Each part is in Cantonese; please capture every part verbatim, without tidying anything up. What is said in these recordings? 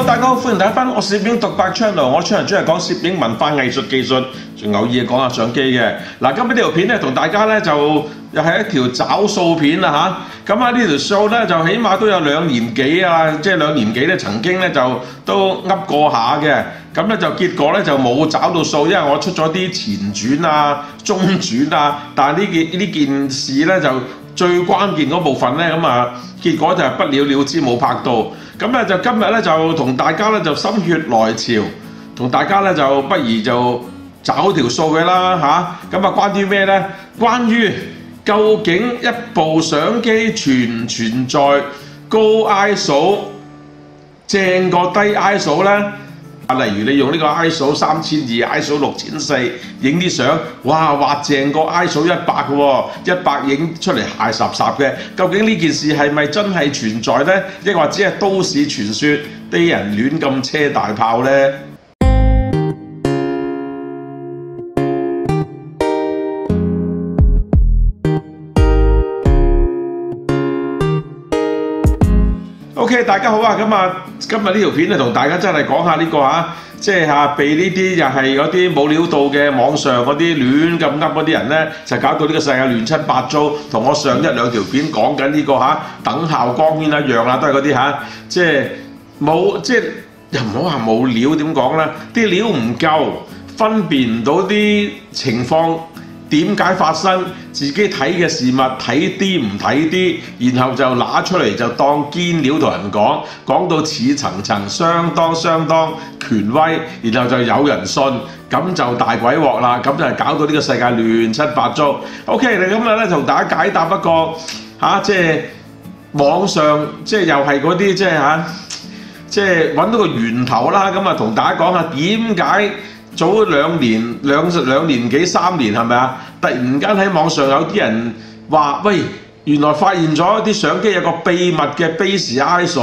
大家好，歡迎大家翻我攝影獨白 channel。我 channel 主要係講攝影文化藝術技術，仲偶爾講下相機嘅。嗱，今日呢條片咧，同大家咧就又係一條找數片啦嚇。咁啊呢條數咧就起碼都有兩年幾啊，即係兩年幾咧曾經咧就都噏過下嘅。咁咧就結果咧就冇找到數，因為我出咗啲前傳啊、中傳啊，但係呢件呢件事咧就最關鍵嗰部分咧，咁啊結果就係不了了之，冇拍到。咁咧就今日咧就同大家咧就心血來潮，同大家咧就不如就找條數嘅啦嚇。咁啊關於咩咧？關於究竟一部相機存唔存在高 I S O 正過低 I S O 咧？例如你用呢個 I S O 三千二、I S O 六千四影啲相，哇，畫正過 I S O 一百嘅喎，一百影出嚟鞋霎霎嘅。究竟呢件事係咪真係存在呢？抑或只係都市傳說，啲人亂咁車大炮呢？OK， 大家好啊！咁啊，今日呢條片咧，同大家真係講下呢、這個嚇，即係嚇被呢啲又係嗰啲冇料到嘅網上嗰啲亂咁噏嗰啲人咧，就搞到呢個世界亂七八糟。同我上一兩條片講緊呢個嚇等效光圈一樣啦，都係嗰啲嚇，即係冇即係又唔好話冇料，點講咧？啲料唔夠，分辨唔到啲情況點解發生，自己睇嘅事物睇啲唔睇啲，然後就拿出嚟就當堅料同人講，講到似層層，相當相當權威，然後就有人信，咁就大鬼鑊啦，咁就係搞到呢個世界亂七八糟。OK， 你今日咧同大家解答一個嚇、啊，即係網上即係又係嗰啲即係嚇，即係揾到個源頭啦。咁啊同大家講下點解早兩年兩兩年幾三年係咪啊？突然間喺網上有啲人話：喂，原來發現咗啲相機有個秘密嘅 base I S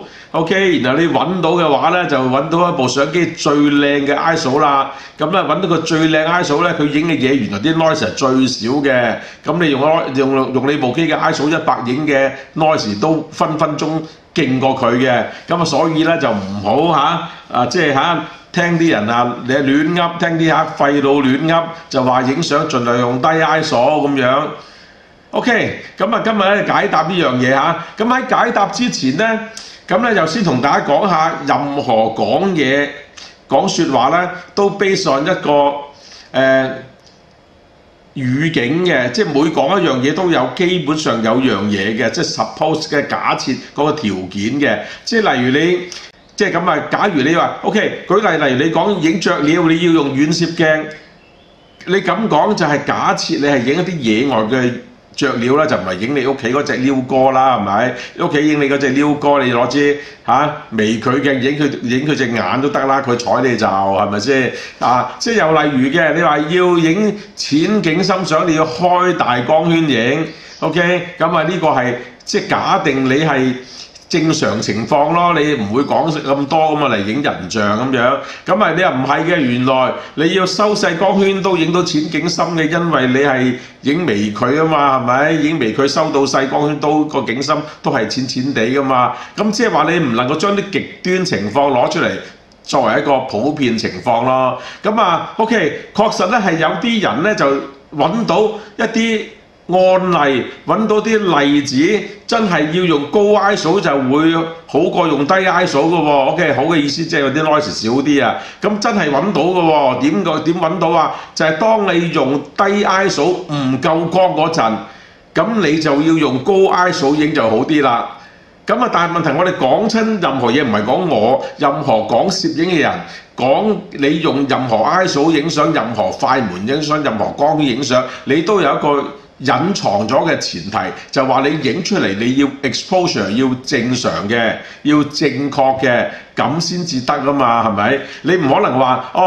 O。OK， 然後你揾到嘅話咧，就揾到一部相機最靚嘅 I S O 啦。咁咧揾到個最靚 I S O 咧，佢影嘅嘢原來啲 noise 係最少嘅。咁你用用用你部機嘅 I S O 一百影嘅 noise 都分分鐘勁過佢嘅。咁啊，所以咧就唔好嚇啊，即係嚇。聽啲人啊，你亂噏，聽啲客廢佬亂噏，就話影相盡量用低 I S O 咁樣。OK， 咁啊今日咧解答呢樣嘢嚇。咁喺解答之前咧，咁咧就先同大家講下，任何講嘢講説話咧，都 base on 一個誒、呃、語境嘅，即係每講一樣嘢都有基本上有樣嘢嘅，即係 suppose 嘅假設嗰個條件嘅，即係例如你。即係咁啊！假如你話 OK， 舉例，例如你講影雀鳥，你要用遠攝鏡，你咁講就係假設你係影一啲野外嘅雀鳥啦，就唔係影你屋企嗰隻鷯哥啦，係咪？屋企影你嗰隻鷯哥，你攞支嚇微距鏡影佢影佢隻眼都得啦，佢睬你就係咪先啊？即係又例如嘅，你話要影淺景深相，你要開大光圈影 ，OK， 咁啊呢個係即係假定你係正常情況咯，你唔會講咁多咁啊嚟影人像咁樣，咁啊你又唔係嘅，原來你要收細光圈都影到淺景深嘅，因為你係影微距啊嘛，係咪？影微距收到細光圈都個景深都係淺淺地噶嘛，咁即係話你唔能夠將啲極端情況攞出嚟作為一個普遍情況咯。咁啊 OK， 確實咧係有啲人咧就揾到一啲案例，揾到啲例子，真係要用高 I S O 就會好過用低 I S O 嘅喎。OK， 好嘅意思即係有啲 noise 少啲啊。咁真係揾到嘅喎。點個點揾到啊？就係、是、當你用低 I S O 唔夠光嗰陣，咁你就要用高 I S O 影就好啲啦。咁啊，但係問題我哋講親任何嘢唔係講我，任何講攝影嘅人講你用任何 I S O 影相，任何快門影相，任何光圈影相，你都有一個隱藏咗嘅前提，就話你影出嚟你要 exposure 要正常嘅，要正確嘅，咁先至得啊嘛，係咪？你唔可能話哦誒、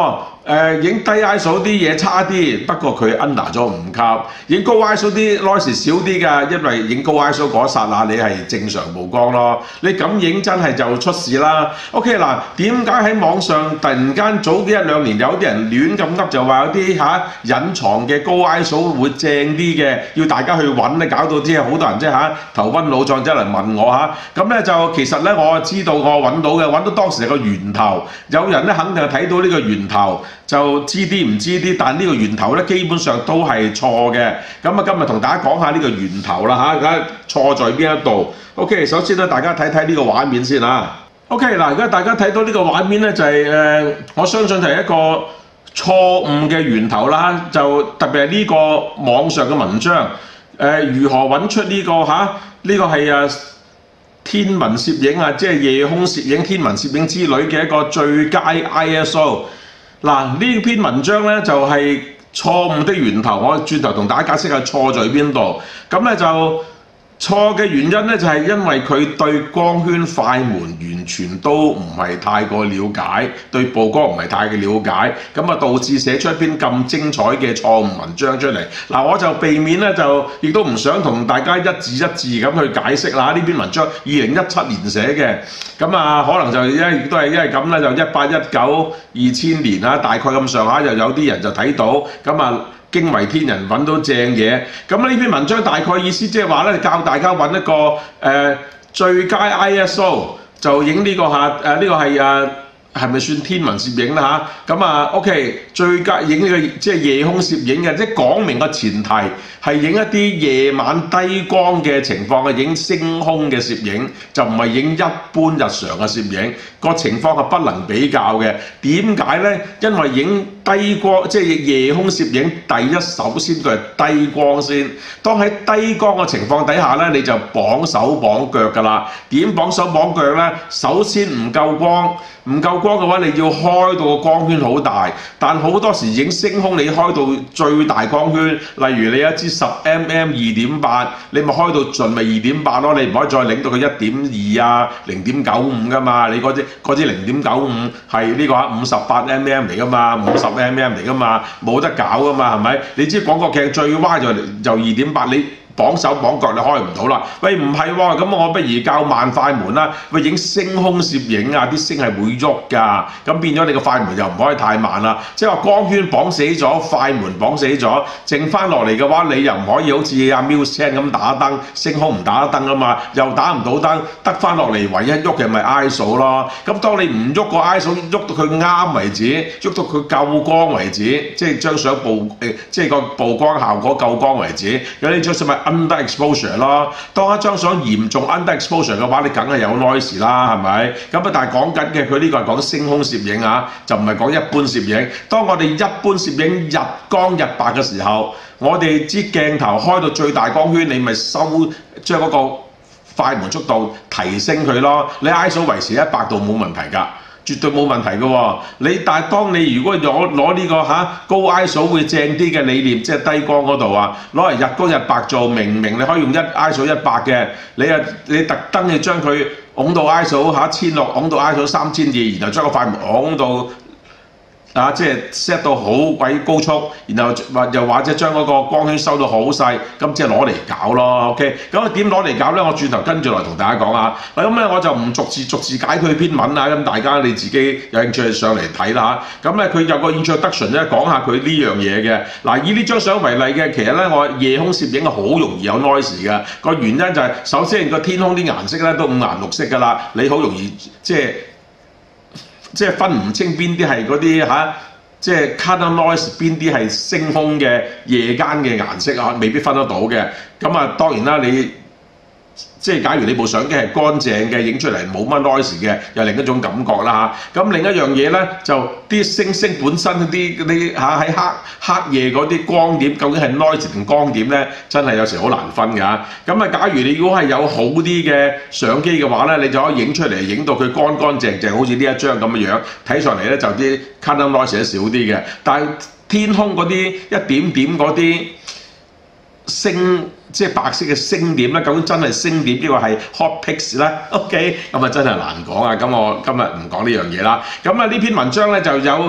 誒影低 I S O 啲嘢差啲，不過佢 under 咗五級。影高 I S O 啲 noise 少啲㗎，因為影高 I S O 嗰一剎那你係正常曝光咯。你咁影真係就出事啦。OK 嗱，點解喺網上突然間早幾一兩年有啲人亂咁噏就話有啲嚇隱藏嘅高 I S O 會正啲嘅，要大家去揾咧，搞到啲好多人即係嚇頭昏腦脹，即係嚟問我嚇。咁咧就其實咧我知道我揾到嘅，揾到當時係個源頭。有人咧肯定係睇到呢個源頭。就知啲唔知啲，但呢個源頭咧基本上都係錯嘅。咁啊，今日同大家講下呢個源頭啦嚇，錯在邊一度 ？OK， 首先咧，大家睇睇呢個畫面先啊。OK， 嗱，而家大家睇到呢個畫面咧，就係、是、誒、呃，我相信係一個錯誤嘅源頭啦。就特別係呢個網上嘅文章，誒、呃、如何揾出呢、這個嚇？呢、啊這個係誒天文攝影啊，即係夜空攝影、天文攝影之類嘅一個最佳 I S O。嗱，呢篇文章咧就係、是、錯誤的源頭，我轉頭同大家解釋下錯在邊度。咁咧就錯嘅原因咧就係、是、因為佢對光圈快門完全都唔係太過了解，對曝光唔係太過了解，咁啊導致寫出一篇咁精彩嘅錯誤文章出嚟。嗱，我就避免咧就亦都唔想同大家一字一字咁去解釋啦。呢篇文章二零一七年寫嘅，咁啊可能就因為都係因為咁咧，就一八一九二千年啊，大概咁上下，又有啲人就睇到，咁啊。驚為天人揾到正嘢，咁呢篇文章大概意思即係話咧，教大家揾一個誒、呃、最佳 I S O 就影呢、這個嚇誒呢個係誒係咪算天文攝影啦嚇？咁啊 OK 最佳影呢、這個即係夜空攝影嘅，即係講明個前提係影一啲夜晚低光嘅情況嘅，影星空嘅攝影，就唔係影一般日常嘅攝影，個情況係不能比較嘅。點解咧？因為影低光即係夜空攝影，第一首先佢係低光先。當喺低光嘅情況底下咧，你就綁手綁腳㗎啦。點綁手綁腳咧？首先唔夠光，唔夠光嘅話，你要開到個光圈好大。但好多時影星空，你開到最大光圈，例如你一支十 mm 二點八，你咪開到盡咪二點八咯。你唔可以再擰到佢一點二啊、零點九五㗎嘛。你嗰支嗰支零點九五係呢個五十八 mm 嚟㗎嘛，五十 mm 嚟㗎嘛，冇得搞㗎嘛，係咪？你知廣角鏡最歪就就二點八，你綁手綁腳你開唔到啦。喂，唔係喎，咁我不如教慢快門啦。喂，影星空攝影啊，啲星係會喐㗎，咁變咗你個快門又唔可以太慢啦。即係話光圈綁死咗，快門綁死咗，剩翻落嚟嘅話，你又唔可以好似阿 Muse Chan 咁打燈，星空唔打燈啊嘛，又打唔到燈，得翻落嚟唯一喐嘅咪 I S O 咯。咁當你唔喐個 I S O， 喐到佢啱為止，喐到佢夠光為止，即係張相曝誒，即係個曝光效果夠光為止。有啲張相咪 under exposure 咯，當一張相嚴重 under exposure 嘅話，你梗係有 noise 啦，係咪？咁啊，但係講緊嘅佢呢個係講星空攝影啊，就唔係講一般攝影。當我哋一般攝影日光日白嘅時候，我哋支鏡頭開到最大光圈，你咪收將嗰個快門速度提升佢咯。你 I S O 維持一百度冇問題㗎。絕對冇問題嘅喎，你但係當你如果攞攞呢個嚇、啊、高 I S O 會正啲嘅理念，即係低光嗰度啊，攞嚟日光日白做，明明你可以用一 I S O 一百嘅，你啊你特登要將佢拱到 I S O 嚇千六，拱到 I S O 三千二，然後將個快門拱到。啊，即係 set 到好鬼高速，然後或又或者將嗰個光圈收到好細，咁即係攞嚟搞咯 ，OK？ 咁點攞嚟搞咧？我轉頭跟住來同大家講下。嗱，咁咧我就唔逐字逐字解佢篇文啊，咁大家你自己有興趣上嚟睇啦嚇。咁咧佢有個 introduction 咧講下佢呢樣嘢嘅。嗱，以呢張相為例嘅，其實咧我夜空攝影係好容易有 noise 嘅。個原因就係、是、首先個天空啲顏色咧都五顏六色㗎啦，你好容易即係。即係分唔清邊啲係嗰啲嚇，即係 color noise 邊啲係星空嘅夜間嘅顏色啊，未必分得到嘅。咁啊，當然啦，你即係假如你部相機係乾淨嘅，影出嚟冇乜 noise 嘅，又另一種感覺啦嚇。咁另一樣嘢咧，就啲星星本身啲啲嚇喺黑黑夜嗰啲光點，究竟係 noise 定光點咧？真係有時好難分㗎。咁啊，假如你如果係有好啲嘅相機嘅話咧，你就可以影出嚟，影到佢乾乾淨淨，好似呢一張咁嘅樣，睇上嚟咧就啲 color noise 少啲嘅。但係天空嗰啲一點點嗰啲星。即係白色嘅星點咧，究竟真係星點呢個係 hot pics 咧 ？OK， 咁啊真係難講啊！咁我今日唔講呢樣嘢啦。咁啊呢篇文章咧就有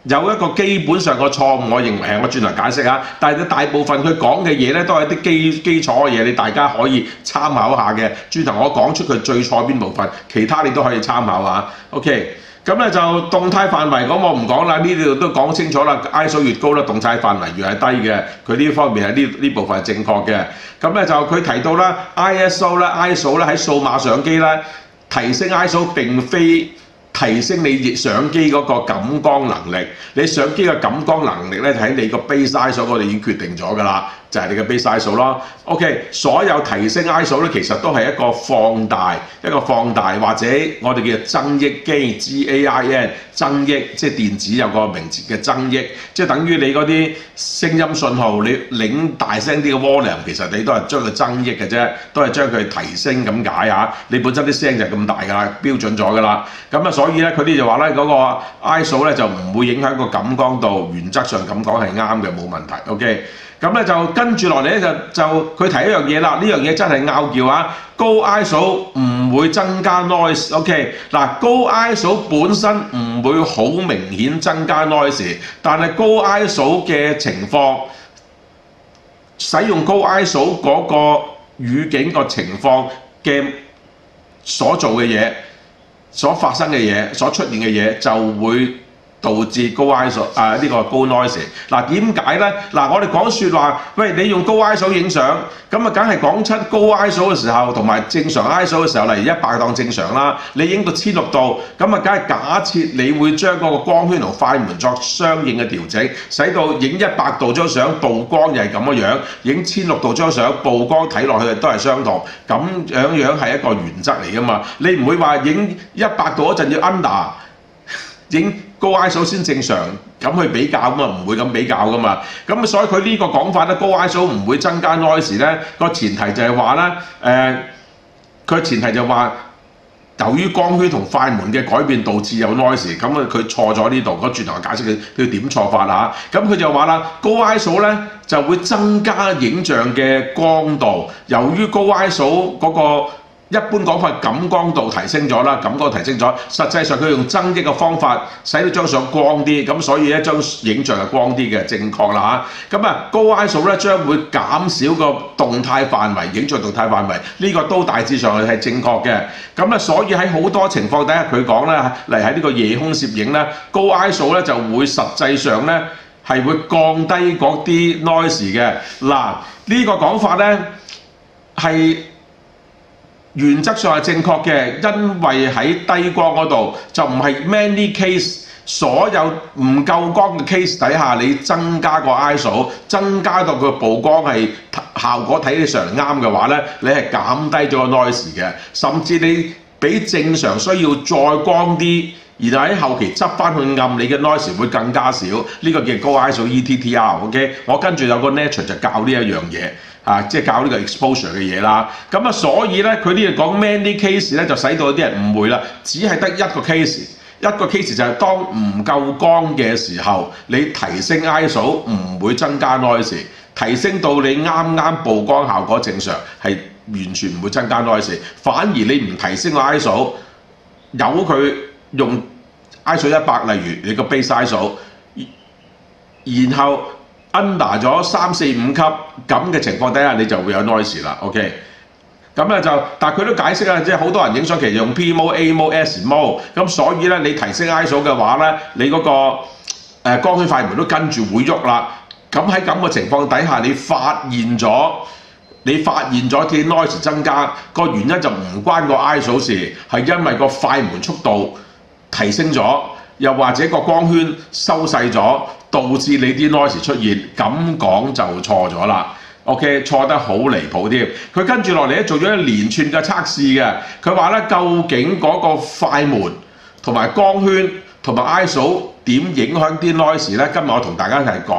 有一個基本上個錯誤，我認為係我轉頭解釋啊。但係大部分佢講嘅嘢咧，都係啲基基礎嘅嘢，你大家可以參考下嘅。轉頭我講出佢最錯邊部分，其他你都可以參考下。OK， 咁咧就動態範圍咁我唔講啦，呢度都講清楚啦。I S O 越高咧，動態範圍越係低嘅。佢呢方面係呢呢部分係正確嘅。咁咧就佢提到啦 ，I S O 咧 ，I S O 咧喺數碼相機咧提升 I S O 並非提升你相機嗰個感光能力，你相機嘅感光能力咧喺你個 base I S O 嗰度已經決定咗㗎啦，就係、是、你嘅 base I S O 咯。OK， 所有提升 I S O 咧其實都係一個放大，一個放大或者我哋叫增益機 G A I N 增益，即係電子有個名詞嘅增益，即係等於你嗰啲聲音信號，你擰大聲啲嘅 volume， 其實你都係將佢增益嘅啫，都係將佢提升咁解嚇。你本身啲聲就係咁大㗎啦，標準咗㗎啦。咁啊，所以咧佢哋就話咧嗰個 I S O 咧就唔會影響個感光度，原則上咁講係啱嘅，冇問題。OK。咁咧就跟住落嚟咧就就佢提一樣嘢啦，呢樣嘢真係拗撬啊！高 I S O 唔會增加 noise，OK， 嗱高 I S O 本身唔會好明顯增加 noise， 但係高 I S O 嘅情況，使用高 I S O 嗰個語境個情況嘅所做嘅嘢、所發生嘅嘢、所出現嘅嘢就會導致高 I S O 啊呢、這個高 noise。嗱點解咧？嗱我哋講説話，喂你用高 I S O 影相，咁啊梗係講出高 I S O 嘅時候，同埋正常 I S O 嘅時候，例如一百當正常啦，你影到千六度，咁啊梗係假設你會將嗰個光圈同快門作相應嘅調整，使到影一百度張相曝光又係咁嘅樣，影千六度張相曝光睇落去都係相同，咁樣樣係一個原則嚟噶嘛。你唔會話影一百度嗰陣要 under 影高 I S O 先正常，咁去比較咁啊，唔會咁比較噶嘛。咁所以佢呢個講法咧，高 I S O 唔會增加 noise 咧，個前提就係話咧，誒、呃，佢前提就話，由於光圈同快門嘅改變導致有 noise， 咁啊佢錯咗呢度，我轉頭解釋佢佢點錯法啊。咁佢就話啦，高 I S O 咧就會增加影像嘅光度，由於高 I S O 嗰、那個一般講法感光度提升咗啦，感光提升咗，實際上佢用增益嘅方法使到張相光啲，咁所以一張影像係光啲嘅，正確啦嚇。咁啊高 I S O 咧將會減少個動態範圍，影像動態範圍呢、這個都大致上係正確嘅。咁咧所以喺好多情況底下佢講咧，嚟喺呢個夜空攝影咧，高 I S O 咧就會實際上咧係會降低嗰啲 noise 嘅。嗱呢、這個講法咧係原則上係正確嘅，因為喺低光嗰度就唔係 many case， 所有唔夠光嘅 case 底下，你增加個 I S O， 增加到佢曝光係效果睇起上嚟啱嘅話咧，你係減低咗個 noise 嘅，甚至你比正常需要再光啲，然後喺後期執翻去暗，你嘅 noise 會更加少。呢、這個叫高 I S O E T T R。OK， 我跟住有個 lecture 就教呢一樣嘢。啊，即係教呢個 exposure 嘅嘢啦，咁啊，所以咧佢呢度講 many case 咧，就使到有啲人誤會啦，只係得一個 case， 一個 case 就係當唔夠光嘅時候，你提升 I S O 唔會增加 noise， 提升到你啱啱曝光效果正常，係完全唔會增加 noise， 反而你唔提升個 I S O， 由佢用 I S O 一百，例如你個 base I S O， 然後under 咗三四五級咁嘅情況底下，你就會有 noise 啦。OK， 咁咧就，但係佢都解釋啦，即係好多人影相其實用 P mode、A mode、S mode， 咁所以咧你提升 I S O 嘅話咧，你嗰、那個誒、呃、光圈快門都跟住會喐啦。咁喺咁嘅情況底下，你發現咗，你發現咗啲 noise 增加個原因就唔關個 I S O 事，係因為個快門速度提升咗，又或者個光圈收細咗，導致你啲 noise 出現，咁講就錯咗啦。OK， 錯得好離譜添。佢跟住落嚟咧做咗一連串嘅測試嘅，佢話咧究竟嗰個快門同埋光圈同埋 I S O 點影響啲 noise 咧？今日我同大家一齊講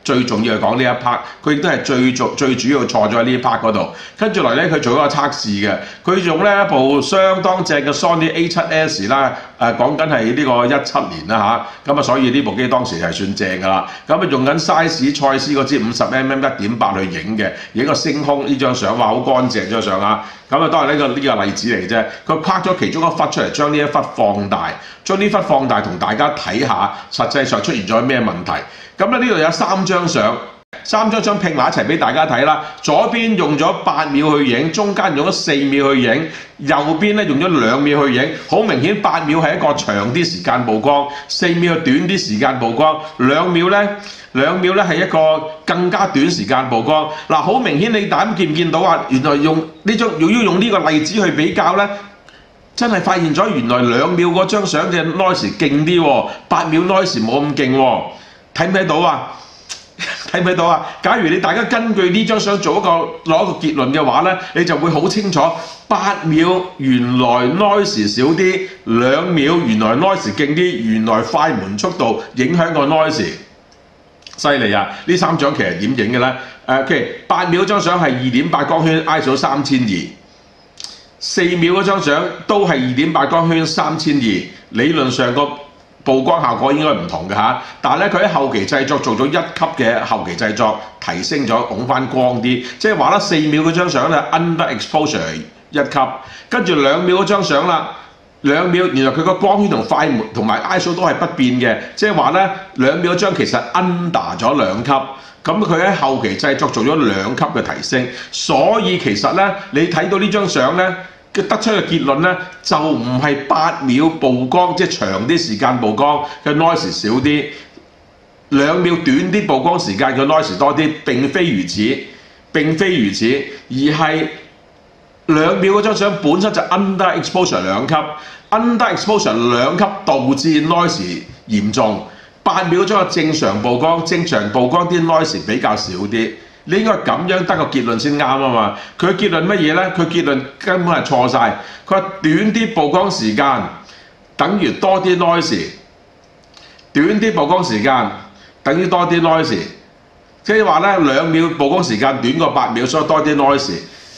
最重要係講呢一 part， 佢亦都係最主最主要錯咗喺呢一 part 嗰度。跟住嚟咧，佢做一個測試嘅，佢用呢一部相當正嘅 Sony A 七 S 啦，誒講緊係呢個一七年啦嚇，咁啊所以呢部機當時係算正㗎啦。咁啊用緊 size 蔡司嗰支五十 mm 一點八去影嘅，影個星空呢張相，話好乾淨張相啊。咁啊當然呢個呢個例子嚟啫，佢拍咗其中一忽出嚟，將呢一忽放大，將呢忽放大同大家睇下，實際上出現咗咩問題。咁咧呢度有三張相，三張相拼埋一齊俾大家睇啦。左邊用咗八秒去影，中間用咗四秒去影，右邊咧用咗兩秒去影。好明顯，八秒係一個長啲時間曝光，四秒係短啲時間曝光，兩秒咧兩秒咧係一個更加短時間曝光。嗱，好明顯你大家見唔見到啊？原來用呢張要要用呢個例子去比較咧。真係發現咗原來兩秒嗰張相嘅 noise 勁啲喎，八秒 noise 冇咁勁喎。睇唔睇到啊？睇唔睇到啊？假如你大家根據呢張相做一個攞一個結論嘅話咧，你就會好清楚。八秒原來 noise 少啲，兩秒原來 noise 勁啲，原來快門速度影響個 noise。犀利啊！呢三張其實點影嘅咧？誒 ，OK， 八秒張相係二點八光圈 ，I S O 三千二。四秒嗰張相都係二點八光圈三千二，理論上個曝光效果應該唔同嘅嚇，但係咧佢喺後期製作做咗一級嘅後期製作，提升咗拱翻光啲，即係話咧四秒嗰張相咧 under exposure 一級，跟住兩秒嗰張相啦，兩秒原來佢個光圈同快門同埋 I S O 都係不變嘅，即係話咧兩秒嗰張其實 under 咗兩級。咁佢喺後期製作做咗兩級嘅提升，所以其實咧，你睇到呢張相咧，佢得出嘅結論咧，就唔係八秒曝光，即係長啲時間曝光嘅 noise 少啲，兩秒短啲曝光時間嘅 noise 多啲，並非如此，並非如此，而係兩秒嗰張相本身就 under exposure 兩級 ，under exposure 兩級導致 noise 嚴重。八秒鐘嘅正常曝光，正常曝光啲 noise 比較少啲，你應該咁樣得個結論先啱啊嘛。佢結論乜嘢咧？佢結論根本係錯晒。佢話短啲曝光時間等於多啲 noise， 短啲曝光時間等於多啲 noise， 即係話咧兩秒曝光時間短過八秒，所以多啲 noise。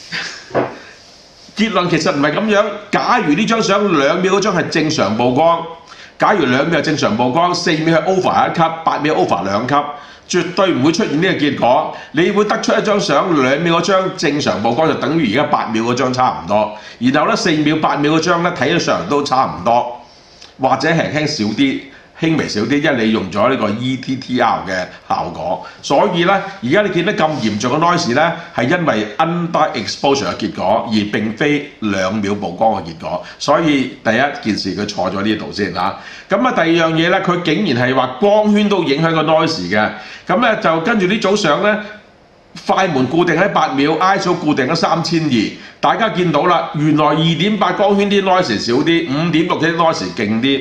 結論其實唔係咁樣。假如呢張相兩秒嗰張係正常曝光。假如兩秒係正常曝光，四秒係 over 一級，八秒 over 兩級，絕對唔會出現呢個結果。你會得出一張相，兩秒嗰張正常曝光就等於而家八秒嗰張差唔多，然後咧四秒、八秒嗰張咧睇起上嚟都差唔多，或者輕輕少啲。輕微少啲，因為你用咗呢個 E T T R 嘅效果，所以咧而家你見得咁嚴重嘅 noise 咧，係因為 under exposure 嘅結果，而並非兩秒曝光嘅結果。所以第一件事佢錯咗呢度先嚇。咁啊第二樣嘢咧，佢竟然係話光圈都影響個 noise 嘅。咁咧就跟住呢組相咧，快門固定喺八秒 ，I S O 固定喺三千二。大家見到啦，原來二點八光圈啲 noise 少啲，五點六啲 noise 勁啲。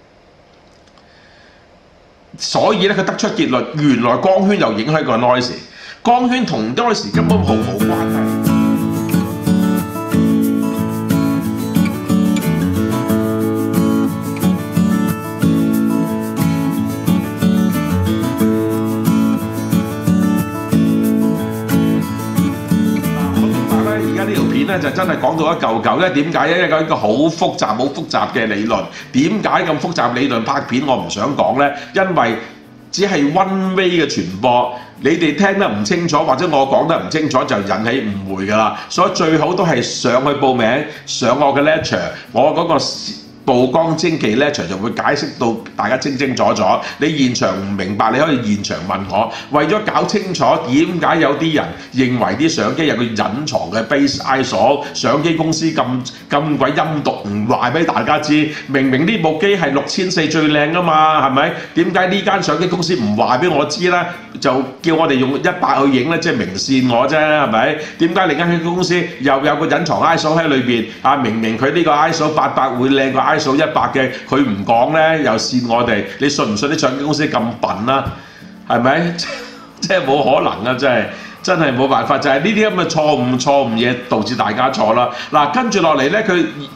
所以咧，佢得出結論，原來光圈又影響個 noise， 光圈同 noise 根本毫無關係。而家呢條片咧就真係講到一嚿嚿咧，點解咧？一個一個好複雜、好複雜嘅理論。點解咁複雜理論拍片我唔想講咧？因為只係 one way 嘅傳播，你哋聽得唔清楚，或者我講得唔清楚，就引起誤會㗎啦。所以最好都係上去報名，上我嘅 lecture， 我嗰個曝光精技 lecture 就會解釋到大家清清楚楚。你現場唔明白，你可以現場問我。為咗搞清楚點解有啲人認為啲相機有個隱藏嘅 base I S O， 相機公司咁咁鬼陰毒，唔話俾大家知。明明呢部機係六千四最靚㗎嘛，係咪？點解呢間相機公司唔話俾我知咧？就叫我哋用一百去影咧，即係明線我啫，係咪？點解另一間公司又有個隱藏 I S O 喺裏邊？啊，明明佢呢個 I S O 八百會靚過 I S O 一百嘅，佢唔講咧，又騙我哋。你信唔信啲相機公司咁笨啊？係咪？即係冇可能啊！真係真係冇辦法，就係呢啲咁嘅錯誤錯誤嘢導致大家錯啦。嗱，跟住落嚟咧，佢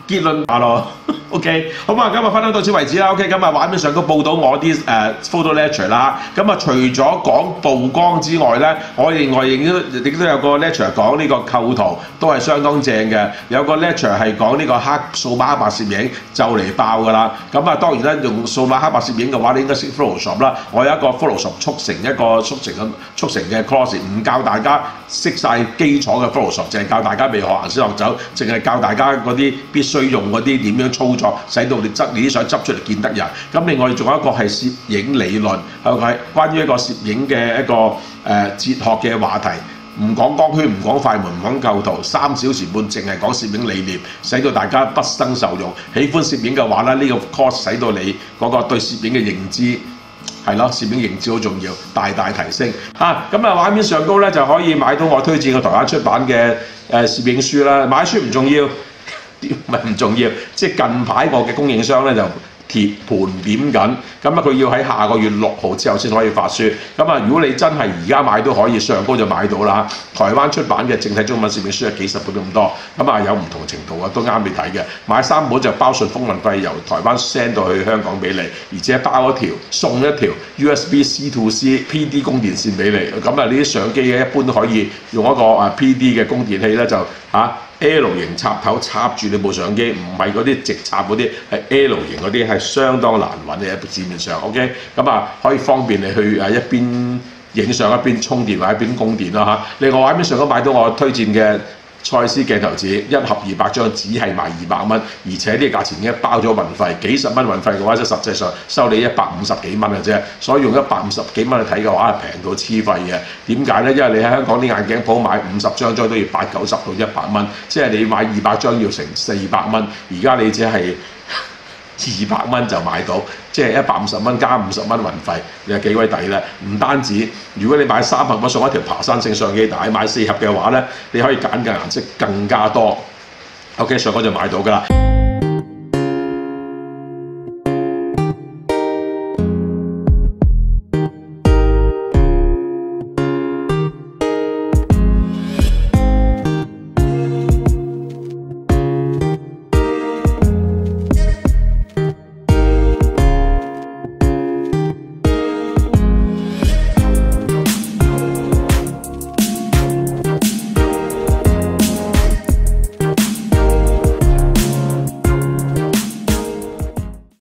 結論下咯。OK， 好嘛，今日分享到此為止啦。OK， 今日畫面上都報到我啲誒、uh, photo lecture 啦。咁啊，除咗講曝光之外咧，我另外亦都亦都有個 lecture 講呢個構圖，都係相當正嘅。有個 lecture 係講呢個黑數碼黑白攝影就嚟爆㗎啦。咁啊，當然啦，用數碼黑白攝影嘅話，你應該識 Photoshop 啦。我有一個 Photoshop 速成一個速成嘅速成嘅 course， 唔教大家識晒基礎嘅 Photoshop， 淨係教大家未學行先學走，淨係教大家嗰啲必須用嗰啲點樣操作，使到你執你啲相執出嚟見得人。咁另外仲有一個係攝影理論，係關於一個攝影嘅一個誒、呃、哲學嘅話題。唔講光圈，唔講快門，唔講構圖，三小時半淨係講攝影理念，使到大家不生受用。喜歡攝影嘅話咧，呢、這個 course 使到你嗰個對攝影嘅認知係咯，攝影認知好重要，大大提升嚇。咁啊，畫面上高咧就可以買到我推薦嘅台灣出版嘅誒攝影書啦。買書唔重要，唔係唔重要，即係近排我嘅供應商咧就貼盤點緊，咁啊佢要喺下個月六號之後先可以發書。咁啊，如果你真係而家買都可以，上高就買到啦。台灣出版嘅正體中文攝影書係幾十本咁多，咁啊有唔同程度啊，都啱你睇嘅。買三本就包順豐運費，由台灣 send 到去香港俾你，而且包一條送一條 U S B C to C P D 供電線俾你。咁啊，呢啲相機嘅一般都可以用一個啊 P D 嘅供電器咧，就嚇。啊L 型插頭插住你部相機，唔係嗰啲直插嗰啲，係 L 型嗰啲係相當難揾嘅喺市面上。OK， 咁啊可以方便你去誒一邊影相一邊充電或者一邊供電啦嚇。另外畫面上都買到我推薦嘅蔡司鏡頭紙，一盒二百張，只係賣二百蚊，而且呢個價錢已經包咗運費，幾十蚊運費嘅話，即係實際上收你一百五十幾蚊嘅啫。所以用一百五十幾蚊去睇嘅話，係平到黐肺嘅。點解咧？因為你喺香港啲眼鏡鋪買五十張張都要八九十到一百蚊，即係你買二百張要成四百蚊，而家你只係二百蚊就買到，即係一百五十蚊加五十蚊運費，你係幾鬼抵咧？唔單止，如果你買三盒，我送一條爬山性相機帶，買四盒嘅話咧，你可以揀嘅顏色更加多。OK， 上嗰就買到㗎啦。